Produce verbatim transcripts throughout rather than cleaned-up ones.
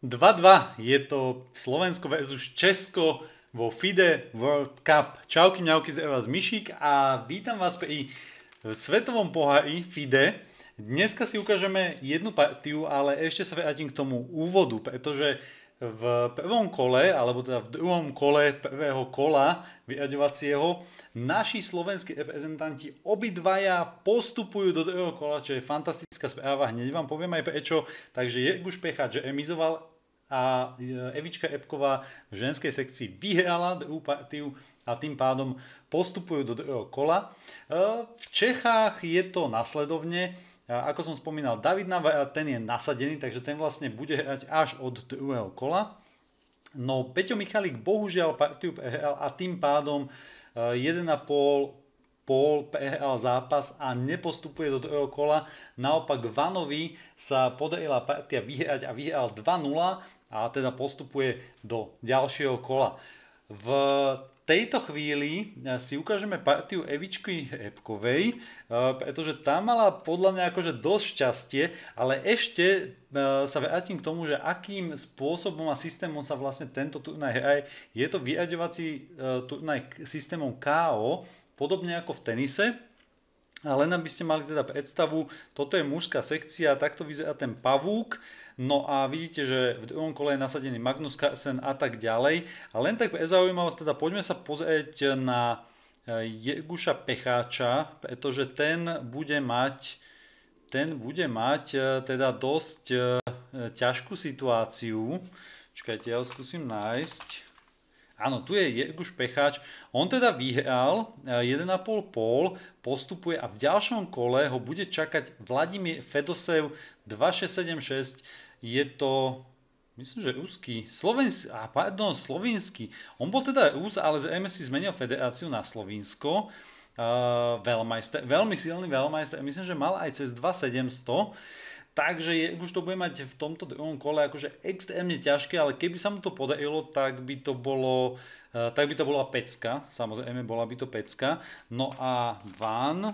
dva dva je to Slovensko versus Česko vo FIDE World Cup. Čauky, mňauky, zdravím vás Mišík a vítam vás pri svetovom pohári FIDE. Dneska si ukážeme jednu partiu, ale ešte sa vrátim k tomu úvodu, pretože v prvom kole, alebo teda v druhom kole prvého kola vyraďovacieho naši slovenskí reprezentanti obidvaja postupujú do druhého kola, čo je fantastická správa, hneď vám poviem aj prečo. Takže Jirguš Pecháč remizoval a Evička Epková v ženskej sekcii vyhrala druhú partiu a tým pádom postupujú do druhého kola. V Čechách je to nasledovne. Ako som spomínal, David Navrat, ten je nasadený, takže ten vlastne bude hrať až od druhého kola. No Peťo Michalik bohužiaľ partiu prehral a tým pádom jeden a pol pol prehral zápas a nepostupuje do druhého kola. Naopak Vanovi sa podarila partia vyhrať a vyhral dva nula a teda postupuje do ďalšieho kola. V tejto chvíli si ukážeme partiu Evičky Epkovej, pretože tá mala podľa mňa akože dosť šťastie, ale ešte sa vrátim k tomu, že akým spôsobom a systémom sa vlastne tento turnaj hraje. Je to vyraďovací turnaj systémom ká ó, podobne ako v tenise. A len aby ste mali teda predstavu, toto je mužská sekcia, takto vyzerá ten pavúk. No a vidíte, že v druhom kole je nasadený Magnus Carlsen a tak ďalej. A len tak pre zaujímavosť, teda poďme sa pozrieť na Jirguša Pecháča, pretože ten bude mať, ten bude mať teda dosť ťažkú situáciu. Čakajte, ja ho skúsim nájsť. Áno, tu je Jirguš Pecháč. On teda vyhral jeden a pol pol, postupuje a v ďalšom kole ho bude čakať Vladimír Fedosev dva šesť sedem šesť. Je to, myslím, že ruský, slovenský, a pardon, slovinský. On bol teda Rus, ale zrejme si zmenil federáciu na Slovinsko. Uh, veľmajster, veľmi silný veľmajster, myslím, že mal aj cez dva sedemsto. Takže už to bude mať v tomto druhom kole akože extrémne ťažké, ale keby sa mu to podarilo, tak by to bolo, tak by to bola pecka. Samozrejme, bola by to pecka. No a Van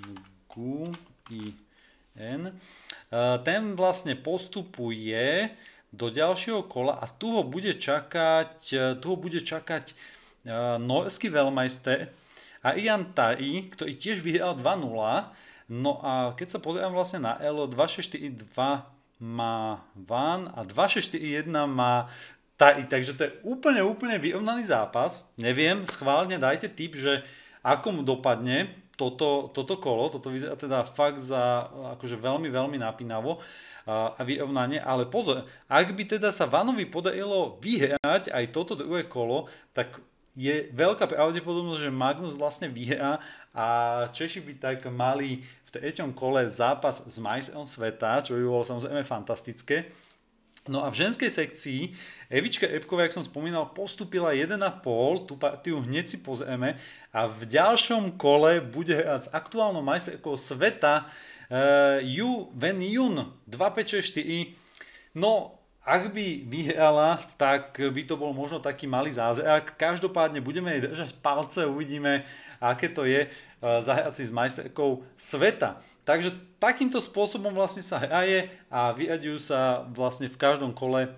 Gu I N, ten vlastne postupuje do ďalšieho kola a tu ho bude čakať, tu ho bude čakať norský veľmajster Arian Tari, ktorý tiež vyhral dva nula. No a keď sa pozerám vlastne na Elo, dva šesť štyri dva má Van a dva šesť štyri jeden má Tari, takže to je úplne, úplne vyrovnaný zápas. Neviem, schválne dajte tip, že ako mu dopadne toto, toto kolo, toto vyzerá teda fakt za akože veľmi, veľmi napínavo a vyrovnanie, ale pozor, ak by teda sa Vanovi podarilo vyhrať aj toto druhé kolo, tak je veľká pravdepodobnosť, že Magnus vlastne vyhrá a Češi by tak mali v treťom kole zápas s majstrom sveta, čo by bolo samozrejme fantastické. No a v ženskej sekcii Evička Epková, jak som spomínal, postupila jeden a pol, tú partiu hneď si pozrieme a v ďalšom kole bude hrať s aktuálnou majsterkou sveta uh, Yu Wen Yun dva päť šesť štyri. No, ak by vyhrala, tak by to bol možno taký malý zázrak. Každopádne budeme jej držať palce, uvidíme, aké to je zahrať si s majsterkou sveta. Takže takýmto spôsobom vlastne sa hraje a vyraďujú sa vlastne v každom kole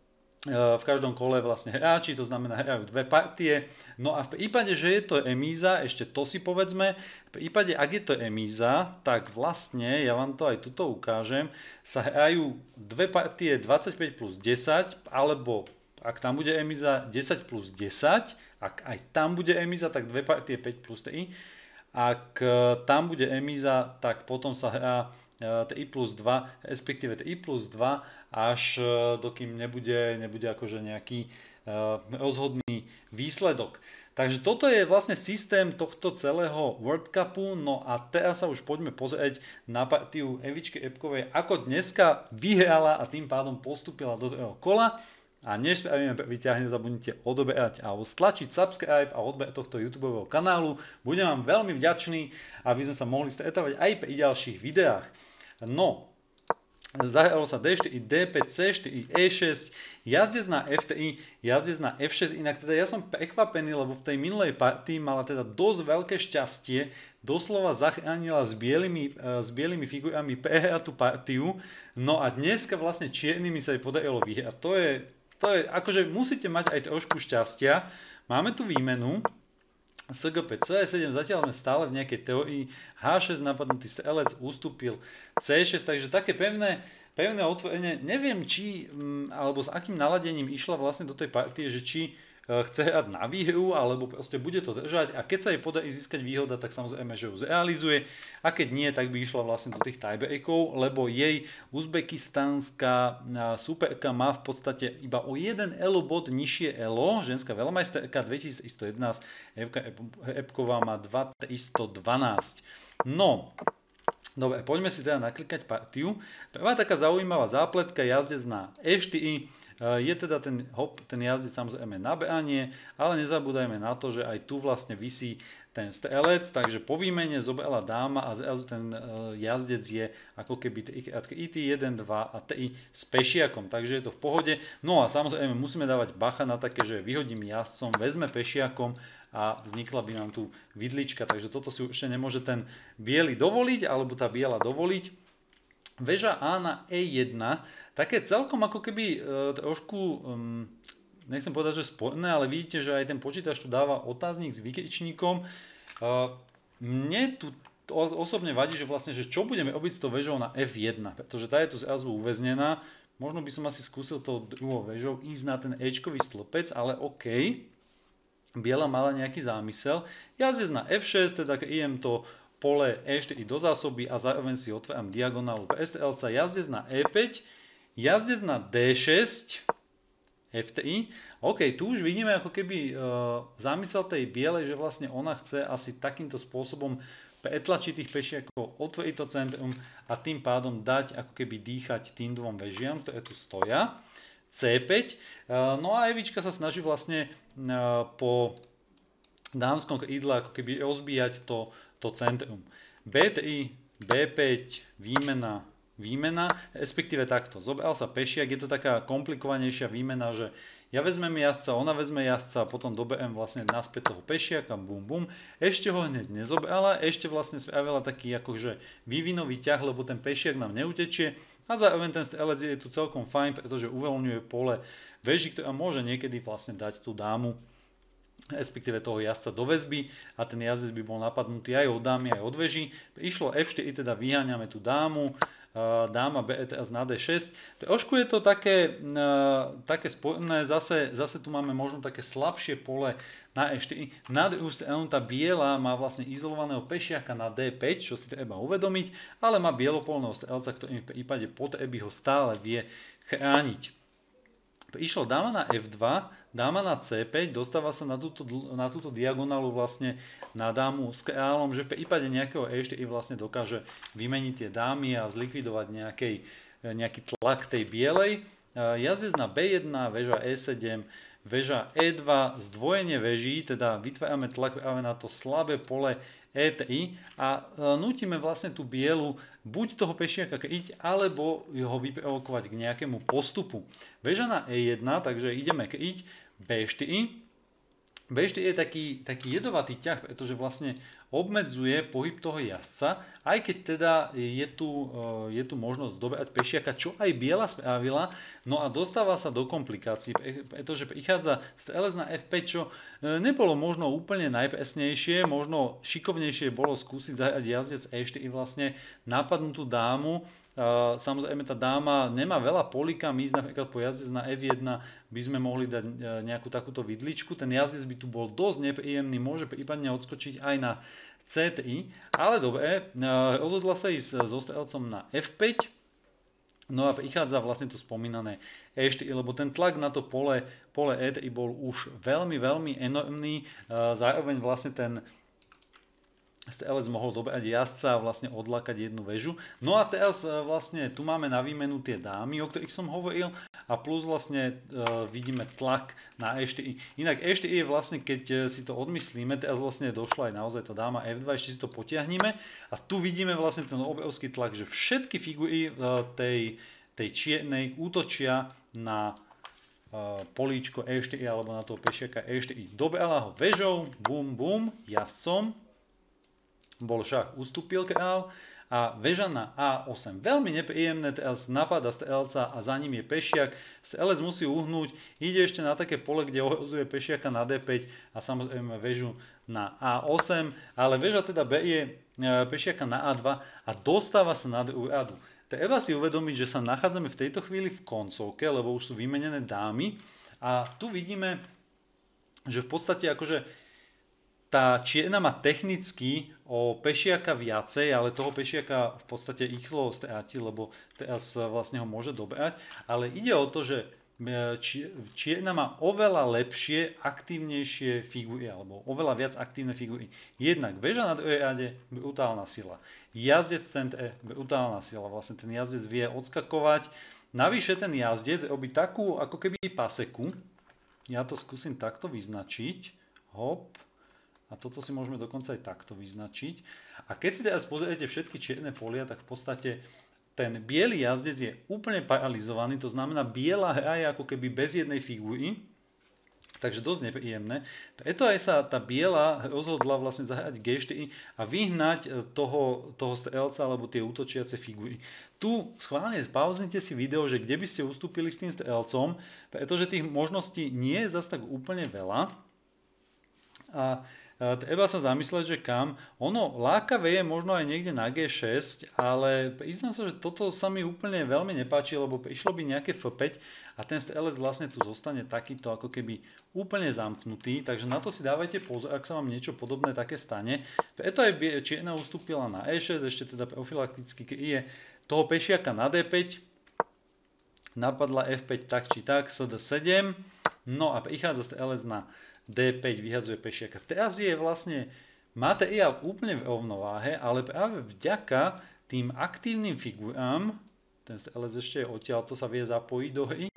v každom kole vlastne hráči, to znamená hrajú dve partie. No a v prípade, že je to remíza, ešte to si povedzme, v prípade, ak je to remíza, tak vlastne, ja vám to aj tuto ukážem, sa hrajú dve partie dvadsaťpäť plus desať, alebo ak tam bude remíza desať plus desať, ak aj tam bude remíza, tak dve partie päť plus tri. Ak tam bude remíza, tak potom sa hrá tri plus dva, respektíve tri plus dva, až dokým nebude, nebude akože nejaký uh, rozhodný výsledok. Takže toto je vlastne systém tohto celého World Cupu. No a teraz sa už poďme pozrieť na partiu Evičky Epkovej, ako dneska vyhrala a tým pádom postúpila do druhého kola. A než spravíme prvý ťah, nezabudnite odoberať alebo stlačiť subscribe a odber tohto YouTubeového kanálu. Budem vám veľmi vďačný, aby sme sa mohli stretávať aj pri ďalších videách. No, zahralo sa dé štyri, dé päť, cé štyri, é šesť, jazdec na ef té í, jazdec na ef šesť. Inak teda ja som prekvapený, lebo v tej minulej partii mala teda dosť veľké šťastie, doslova zachránila s bielými, s bielými figurami prehrať tú partiu, no a dneska vlastne čiernymi sa jej podarilo vyhrať. To je, to je, akože musíte mať aj trošku šťastia. Máme tu výmenu, es gé pé cé sedem, zatiaľ sme stále v nejakej teórii, há šesť napadnutý strelec ustúpil cé šesť, takže také pevné, pevné otvorenie, neviem či, alebo s akým naladením išla vlastne do tej partie, že či chce hrať na výhru, alebo proste bude to držať a keď sa jej podarí získať výhoda, tak samozrejme, že ju zrealizuje a keď nie, tak by išla vlastne do tých tiebreakov, lebo jej uzbekistánska superka má v podstate iba o jeden elo bod nižšie elo, ženská veľmajsterka dvetisíctristojedenásť, Evka Epková má dva tisíc tristodvanásť. No, dobre, poďme si teda naklikať partiu. Prvá taká zaujímavá zápletka, jazdec na é štyri, je teda ten, hop, ten jazdec samozrejme na beanie, ale nezabúdajme na to, že aj tu vlastne visí ten strelec, takže po výmene zobrala dáma a zrazu ten jazdec je ako keby í té jeden, dva a tri s pešiakom, takže je to v pohode. No a samozrejme musíme dávať bacha na také, že vyhodím jazdcom, vezme pešiakom a vznikla by nám tu vidlička, takže toto si určite nemôže ten biely dovoliť, alebo tá biela dovoliť. Veža á na é jeden, také celkom ako keby e, trošku, um, nechcem povedať, že sporné, ale vidíte, že aj ten počítač tu dáva otáznik s vykričníkom. E, mne tu osobne vadí, že vlastne, že čo budeme robiť s tou vežou na ef jeden, pretože tá je tu zrazu uväznená. Možno by som asi skúsil tou druhou vežou ísť na ten éčkový stĺpec, ale OK. Biela mala nejaký zámysel. Jazdec na ef šesť, teda keď idem to pole é štyri do zásoby a zároveň si otváram diagonálu pre es té el cé, jazdec na é päť, jazdec na dé šesť, ef tri. OK, tu už vidíme ako keby e, zámysel tej bielej, že vlastne ona chce asi takýmto spôsobom pretlačiť tých pešiakov, otvoriť to centrum a tým pádom dať ako keby dýchať tým dvom vežiam, ktoré tu stoja. cé päť. E, no a Evička sa snaží vlastne e, po dámskom krídle ako keby rozbíjať to, to centrum. bé tri, bé päť, výmena, výmena, respektíve takto. Zobral sa pešiak, je to taká komplikovanejšia výmena, že ja vezmem jazdca, ona vezme jazdca a potom doberiem vlastne naspäť toho pešiaka, bum bum. Ešte ho hneď nezobrala, ešte vlastne spravila taký akože vývinový ťah, lebo ten pešiak nám neutečie a zároveň ten strelec je tu celkom fajn, pretože uvoľňuje pole veži, ktorá môže niekedy vlastne dať tú dámu, respektíve toho jazdca do väzby a ten jazdec by bol napadnutý aj od dámy, aj od veží. Išlo ef štyri, teda vyháňame tú dámu, dáma bé teraz na dé šesť. Trošku je to také, také sporné, zase, zase tu máme možno také slabšie pole na é štyri. Na druhú stranu tá biela má vlastne izolovaného pešiaka na dé päť, čo si treba uvedomiť, ale má bielopolného strelca, ktorý v prípade potreby ho stále vie chrániť. Išlo dáma na ef dva, dáma na cé päť, dostáva sa na túto, na túto diagonálu vlastne na dámu s kráľom, že v prípade nejakého é štyri vlastne dokáže vymeniť tie dámy a zlikvidovať nejaký, nejaký tlak tej bielej. Jazdec na bé jeden, väža é sedem, väža é dva, zdvojenie veží, teda vytvárame tlak práve na to slabé pole é tri a nútime vlastne tú bielu buď toho pešiaka kryť, alebo ho vyprovokovať k nejakému postupu. Väža na é jeden, takže ideme kryť bé štyri. bé štyri je taký, taký jedovatý ťah, pretože vlastne obmedzuje pohyb toho jazdca, aj keď teda je tu, je tu možnosť dobrať pešiaka, čo aj biela spravila, no a dostáva sa do komplikácií, pretože prichádza strelec na ef päť, čo nebolo možno úplne najpresnejšie, možno šikovnejšie bolo skúsiť zahrať jazdec é štyri vlastne napadnutú dámu. Samozrejme tá dáma nemá veľa políka, my napríklad po jazdec na ef jeden by sme mohli dať nejakú takúto vidličku, ten jazdec by tu bol dosť nepríjemný, môže prípadne odskočiť aj na cé tri, ale dobre, rozhodla sa ísť so strelcom na ef päť, no a prichádza vlastne to spomínané é štyri, lebo ten tlak na to pole, pole é tri bol už veľmi, veľmi enormný, zároveň vlastne ten z té el es mohol dobeať jazdca a vlastne odlákať jednu väžu. No a teraz vlastne tu máme na výmenu tie dámy, o ktorých som hovoril, a plus vlastne uh, vidíme tlak na é štyri. Inak é štyri je vlastne, keď si to odmyslíme, teraz vlastne došla aj naozaj tá dáma ef dva, ešte si to potiahneme a tu vidíme vlastne ten obrovský tlak, že všetky figury uh, tej, tej čiernej útočia na uh, políčko é štyri alebo na toho pešiaka é štyri. Dobeala ho väžou, bum bum, jazdcom. Bol šach, ustúpil král a väža na á osem. Veľmi nepríjemné, teraz napadá strelca a za ním je pešiak. Strelec musí uhnúť, ide ešte na také pole, kde ohrozuje pešiaka na dé päť a samozrejme väžu na á osem, ale väža teda berie pešiaka na á dva a dostáva sa na druhú radu. Treba si uvedomiť, že sa nachádzame v tejto chvíli v koncovke, lebo už sú vymenené dámy a tu vidíme, že v podstate akože tá čierna má technicky o pešiaka viacej, ale toho pešiaka v podstate rýchlo stráti, lebo teraz vlastne ho môže doberať. Ale ide o to, že čierna má oveľa lepšie, aktívnejšie figury, alebo oveľa viac aktívne figury. Jednak väža na druhej rade, brutálna sila. Jazdec v centre, brutálna sila. Vlastne ten jazdec vie odskakovať. Navyše ten jazdec robí takú ako keby paseku. Ja to skúsim takto vyznačiť. Hop. A toto si môžeme dokonca aj takto vyznačiť. A keď si teraz pozriete všetky čierne polia, tak v podstate ten biely jazdec je úplne paralizovaný, to znamená biela hra je ako keby bez jednej figúry, takže dosť nepríjemné. Preto aj sa tá biela rozhodla vlastne zahrať gé štyri a vyhnať toho, toho strelca alebo tie útočiace figúry. Tu schválne pauznite si video, že kde by ste ustúpili s tým strelcom, pretože tých možností nie je zase tak úplne veľa. A treba sa zamysleť, že kam. Ono lákavé je možno aj niekde na gé šesť, ale priznám sa, že toto sa mi úplne veľmi nepáči, lebo prišlo by nejaké ef päť a ten strelec vlastne tu zostane takýto ako keby úplne zamknutý, takže na to si dávajte pozor, ak sa vám niečo podobné také stane. Preto aj čierna ustúpila na é šesť, ešte teda profilakticky kryje toho pešiaka na dé päť, napadla ef päť tak či tak, es dé sedem, no a prichádza strelec na dé päť, vyhadzuje pešiaka. Teraz je vlastne materiál úplne v rovnováhe, ale práve vďaka tým aktívnym figurám, ten strelec ešte je odtiaľ, to sa vie zapojiť do hry,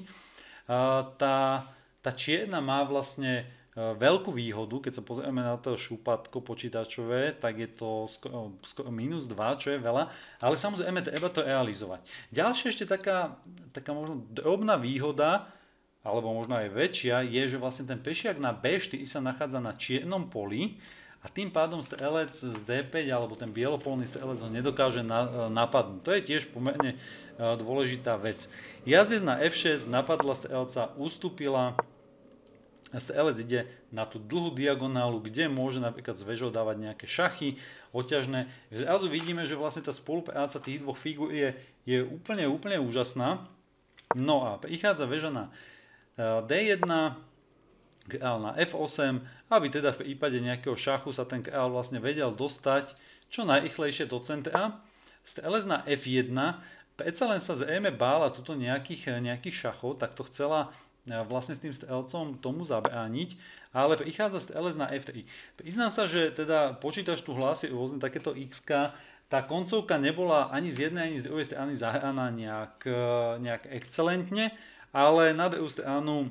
tá, tá čierna má vlastne veľkú výhodu, keď sa pozrieme na to šúpatko počítačové, tak je to skoro, skoro minus dva, čo je veľa, ale samozrejme treba to realizovať. Ďalšia ešte taká, taká možno drobná výhoda, alebo možno aj väčšia, je, že vlastne ten pešiak na bé štyri sa nachádza na čiernom poli a tým pádom strelec z dé päť alebo ten bielopolný strelec ho nedokáže na, napadnúť. To je tiež pomerne dôležitá vec. Jazdec na ef šesť napadla strelca, ustúpila a strelec ide na tú dlhú diagonálu, kde môže napríklad s väžou dávať nejaké šachy oťažné. Zrazu vidíme, že vlastne tá spolupráca tých dvoch figúr je, je úplne, úplne úžasná. No a prichádza väža na dé jeden, král na ef osem, aby teda v prípade nejakého šachu sa ten král vlastne vedel dostať čo najrýchlejšie do centra. Strelec na ef jeden, predsa len sa zrejme bála tuto nejakých, nejakých šachov, tak to chcela vlastne s tým strelcom tomu zabrániť, ale prichádza strelec na ef tri. Priznám sa, že teda počítač tu hlási rôzne takéto x-ka, tá koncovka nebola ani z jednej, ani z druhej strany zahraná nejak, nejak excelentne, ale na druhú stranu,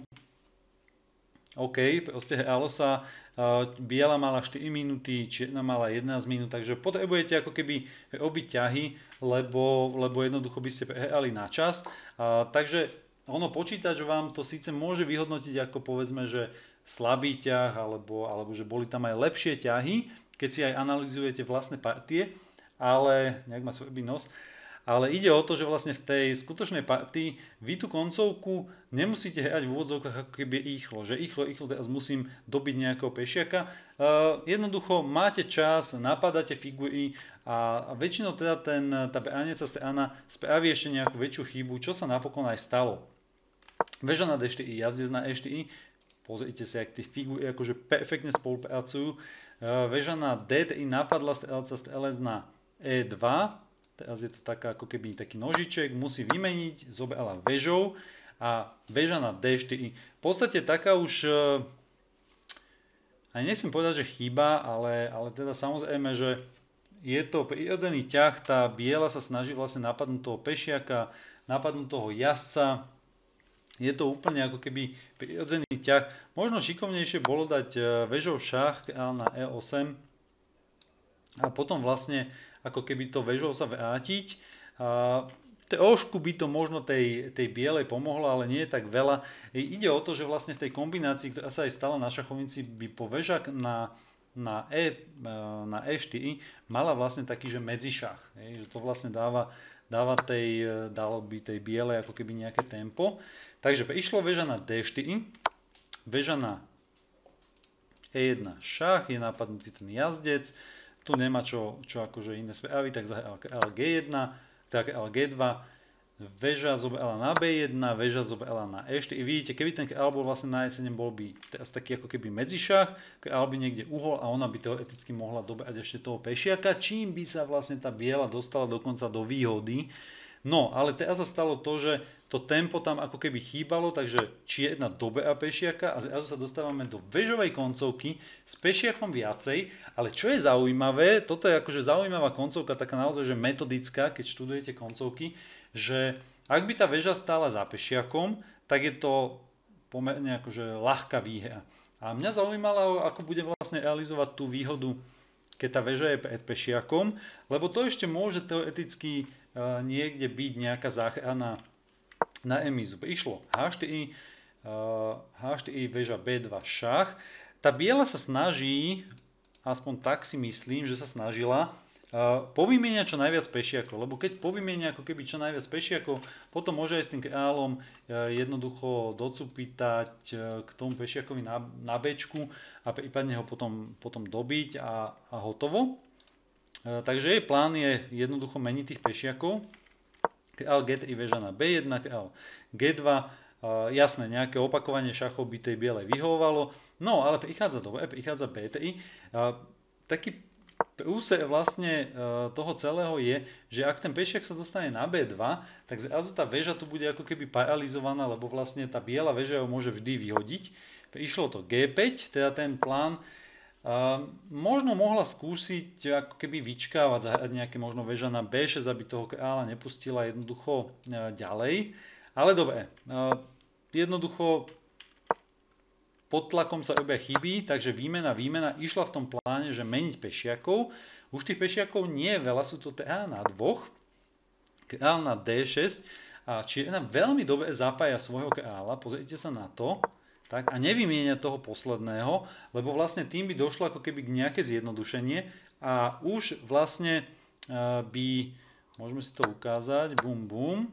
OK, proste hralo sa, biela mala štyri minúty, čierna mala jedenásť minút, takže potrebujete ako keby robiť ťahy, lebo, lebo jednoducho by ste prehrali na čas. A, takže ono počítač vám to síce môže vyhodnotiť ako povedzme, že slabý ťah, alebo, alebo že boli tam aj lepšie ťahy, keď si aj analyzujete vlastné partie, ale nejak ma svrbí nos. Ale ide o to, že vlastne v tej skutočnej partii vy tú koncovku nemusíte hrať v úvodzovkách ako keby rýchlo, že rýchlo, rýchlo teraz musím dobiť nejakého pešiaka. Uh, jednoducho máte čas, napadáte figury a, a väčšinou teda ten, tá brániaca strana spraví ešte nejakú väčšiu chybu, čo sa napokon aj stalo. Väža na dé štyri, jazdec na é štyri, pozrite sa, jak tie figury akože perfektne spolupracujú. Uh, väža na dé tri napadla strelca, strelec na é dva, teraz je to taká ako keby taký nožiček, musí vymeniť, zobrala väžou a väža na dé štyri. V podstate taká už a nechcem povedať, že chýba, ale, ale teda samozrejme, že je to prirodzený ťah, tá biela sa snaží vlastne napadnúť toho pešiaka, napadnúť toho jazdca. Je to úplne ako keby prirodzený ťah. Možno šikovnejšie bolo dať vežou šach na e osem a potom vlastne ako keby to vežou sa vrátiť. Trošku by to možno tej, tej bielej pomohlo, ale nie je tak veľa. Ide o to, že vlastne v tej kombinácii, ktorá sa aj stala na šachovnici, by po vežak na, na, e, na e štyri mala vlastne taký, že medzišach. Že to vlastne dáva, dáva tej, dalo by tej bielej ako keby nejaké tempo. Takže išlo veža na dé štyri, veža na é jeden šach, je napadnutý ten jazdec, tu nemá čo, čo akože iné spraviť, tak zahral gé jeden, tak gé dva, väža zobrala na bé jeden, väža zobrala na é štyri. Vidíte, keby ten kráľ bol vlastne na é sedem, bol by teraz taký ako keby medzišach, kráľ by niekde uhol a ona by teoreticky mohla dobrať ešte toho pešiaka, čím by sa vlastne tá biela dostala dokonca do výhody. No, ale teraz sa stalo to, že to tempo tam ako keby chýbalo, takže čierna dobrá pešiaka a zrazu sa dostávame do väžovej koncovky s pešiakom viacej, ale čo je zaujímavé, toto je akože zaujímavá koncovka, taká naozaj že metodická, keď študujete koncovky, že ak by tá väža stála za pešiakom, tak je to pomerne akože ľahká výhra. A mňa zaujímalo, ako bude vlastne realizovať tú výhodu, keď tá väža je pred pešiakom, lebo to ešte môže teoreticky uh, niekde byť nejaká záchrana na emizu. Išlo há štyri, uh, há štyri, väža bé dva šach. Tá biela sa snaží, aspoň tak si myslím, že sa snažila, uh, povymieňať čo najviac pešiakov, lebo keď povymieňa ako keby čo najviac pešiakov, potom môže aj s tým kráľom uh, jednoducho docupitať uh, k tomu pešiakovi na, na bečku a prípadne ho potom, potom dobiť a, a hotovo. Uh, takže jej plán je jednoducho meniť tých pešiakov. Kráľ gé tri, väža na bé jeden, kráľ gé dva, uh, jasné, nejaké opakovanie šachov by tej bielej vyhovovalo, no ale prichádza dobre, prichádza bé tri. Uh, taký prúser vlastne uh, toho celého je, že ak ten pešiak sa dostane na bé dva, tak zrazu tá väža tu bude ako keby paralizovaná, lebo vlastne tá biela väža ho môže vždy vyhodiť. Išlo to gé päť, teda ten plán. Uh, možno mohla skúsiť ako keby vyčkávať, zahrať nejaké možno väža na bé šesť, aby toho kráľa nepustila jednoducho uh, ďalej. Ale dobre, uh, jednoducho pod tlakom sa robia chyby, takže výmena, výmena išla v tom pláne, že meniť pešiakov. Už tých pešiakov nie je veľa, sú to teda na dvoch. Kráľ na dé šesť a čierna veľmi dobre zapája svojho kráľa, pozrite sa na to. Tak, a nevymieňa toho posledného, lebo vlastne tým by došlo ako keby k nejaké zjednodušenie a už vlastne uh, by, môžeme si to ukázať, bum bum,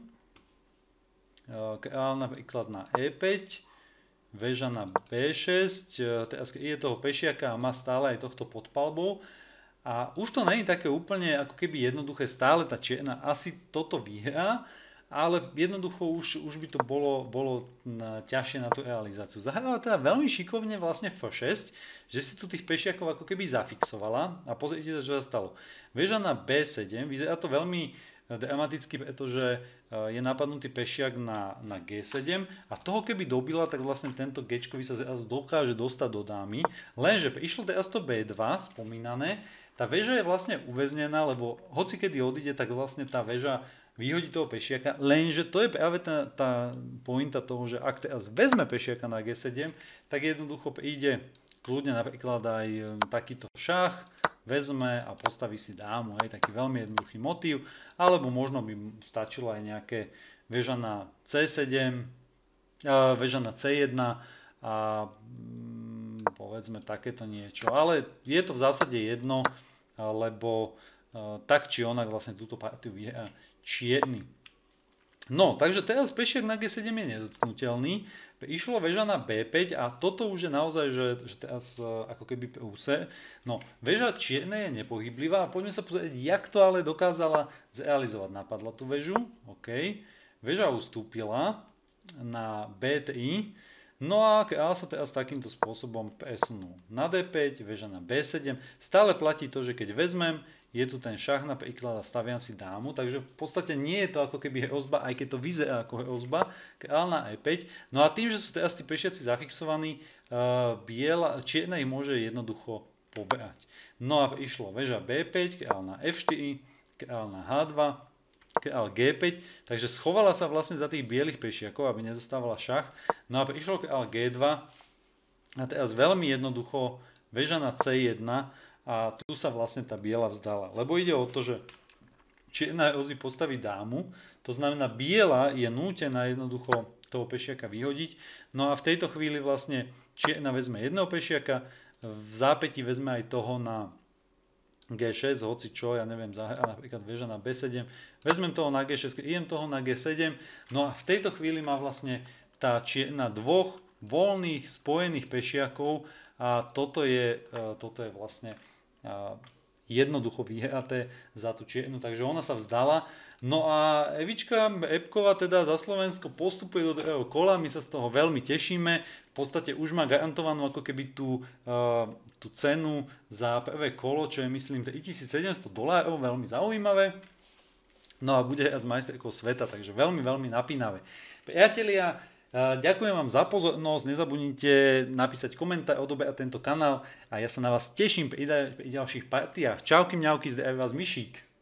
uh, kráľ napríklad na é päť, väža na bé šesť, uh, teraz je toho pešiaka a má stále aj tohto pod palbou a už to nie je také úplne ako keby jednoduché, stále tá čierna asi toto vyhrá, ale jednoducho už, už by to bolo, bolo ťažšie na tú realizáciu. Zahrala teda veľmi šikovne vlastne ef šesť, že si tu tých pešiakov ako keby zafixovala a pozrite sa, čo sa stalo. Väža na bé sedem, vyzerá to veľmi dramaticky, pretože je napadnutý pešiak na, na gé sedem a toho keby dobila, tak vlastne tento gečkovi sa dokáže dostať do dámy, lenže išlo teraz to bé dva, spomínané, tá väža je vlastne uväznená, lebo hoci kedy odíde, tak vlastne tá väža vyhodí toho pešiaka, lenže to je práve tá, tá pointa toho, že ak teraz vezme pešiaka na gé sedem, tak jednoducho príde kľudne napríklad aj takýto šach, vezme a postaví si dámu, hej, taký veľmi jednoduchý motív, alebo možno by stačilo aj nejaké väža na cé sedem, uh, väža na cé jeden a um, povedzme takéto niečo, ale je to v zásade jedno, lebo uh, tak či onak vlastne túto partiu vyhrá čierny. No, takže teraz pešiak na gé sedem je nedotknutelný. Išlo väža na bé päť a toto už je naozaj, že, že teraz uh, ako keby prúser. No, väža čierna je nepohyblivá a poďme sa pozrieť, jak to ale dokázala zrealizovať. Napadla tú väžu, OK. Väža ustúpila na bé tri. No a kráľ sa teraz takýmto spôsobom presunul na dé päť, väža na bé sedem. Stále platí to, že keď vezmem, je tu ten šach na príklad a staviam si dámu, takže v podstate nie je to ako keby hrozba, aj keď to vyzerá ako hrozba, kráľ na e päť. No a tým, že sú teraz tí pešiaci zafixovaní, uh, biela, čierna ich môže jednoducho pobrať. No a išlo väža bé päť, kráľ na ef štyri, kráľ na há dva, kráľ gé päť, takže schovala sa vlastne za tých bielých pešiakov, aby nezostávala šach. No a prišlo kráľ gé dva a teraz veľmi jednoducho väža na cé jedna a tu sa vlastne tá biela vzdala. Lebo ide o to, že čierna hrozí postaviť dámu, to znamená biela je nútená jednoducho toho pešiaka vyhodiť. No a v tejto chvíli vlastne čierna vezme jedného pešiaka, v zápäti vezme aj toho na gé šesť, hoci čo, ja neviem, zahrá napríklad väža na bé sedem, vezmem toho na gé šesť, idem toho na gé sedem, no a v tejto chvíli má vlastne tá čierna dvoch voľných spojených pešiakov a toto je, toto je vlastne jednoducho vyhraté za tú čiernu, takže ona sa vzdala. No a Evička Epková teda za Slovensko postupuje do druhého kola, my sa z toho veľmi tešíme, v podstate už má garantovanú ako keby tú, uh, tú cenu za prvé kolo, čo je myslím tritisícsedemsto dolárov, veľmi zaujímavé. No a bude hrať s majsterkou sveta, takže veľmi, veľmi napínavé. Priatelia, ďakujem vám za pozornosť, nezabudnite napísať komentár, odoberať tento kanál a ja sa na vás teším pri ďalších partiách. Čauky mňauky, zdraví vás Mišík.